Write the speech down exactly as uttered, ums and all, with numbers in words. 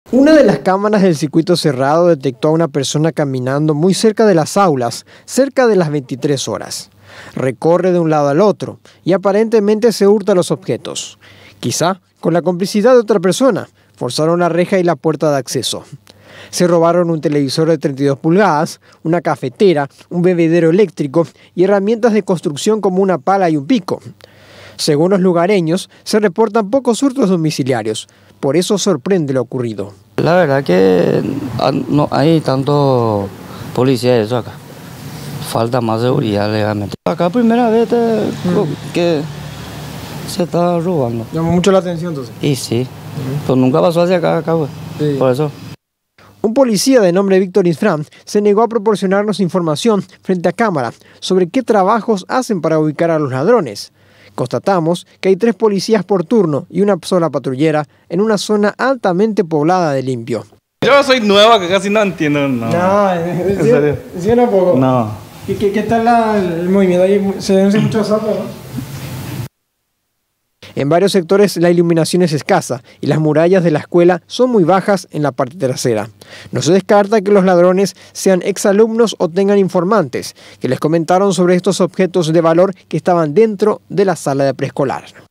Una de las cámaras del circuito cerrado detectó a una persona caminando muy cerca de las aulas, cerca de las veintitrés horas. Recorre de un lado al otro y aparentemente se hurta los objetos. Quizá con la complicidad de otra persona, forzaron la reja y la puerta de acceso. Se robaron un televisor de treinta y dos pulgadas, una cafetera, un bebedero eléctrico y herramientas de construcción como una pala y un pico. Según los lugareños, se reportan pocos hurtos domiciliarios, por eso sorprende lo ocurrido. La verdad que no hay tanto policía eso acá. Falta más seguridad legalmente. Acá primera vez te, mm. que se está robando. Llamó mucho la atención entonces. Y sí, uh-huh. Pues nunca pasó hacia acá, acá pues. Sí. Por eso. Un policía de nombre Víctor Infran se negó a proporcionarnos información frente a cámara sobre qué trabajos hacen para ubicar a los ladrones. Constatamos que hay tres policías por turno y una sola patrullera en una zona altamente poblada de limpio. Yo soy nueva, que casi no entiendo. No, no ¿en serio? ¿Sí un poco? No. ¿Qué, qué, qué tal la, el movimiento? Ahí se denuncia mucho asalto, ¿no? En varios sectores la iluminación es escasa y las murallas de la escuela son muy bajas en la parte trasera. No se descarta que los ladrones sean exalumnos o tengan informantes que les comentaron sobre estos objetos de valor que estaban dentro de la sala de preescolar.